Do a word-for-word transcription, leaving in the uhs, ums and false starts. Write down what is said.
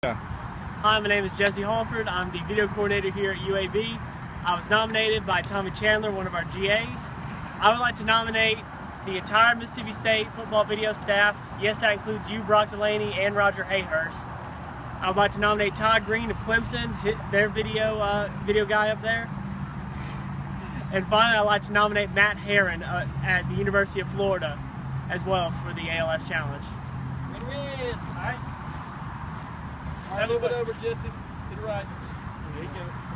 Yeah. Hi, my name is Jesse Hallford. I'm the video coordinator here at U A B. I was nominated by Tommy Chandler, one of our G As. I would like to nominate the entire Mississippi State football video staff. Yes, that includes you, Brock Delaney, and Roger Hayhurst. I would like to nominate Todd Green of Clemson, hit their video uh, video guy up there. And finally, I'd like to nominate Matt Herron uh, at the University of Florida as well for the A L S Challenge. Win win. All right. All right, move it over, Jesse. To the right. There you go.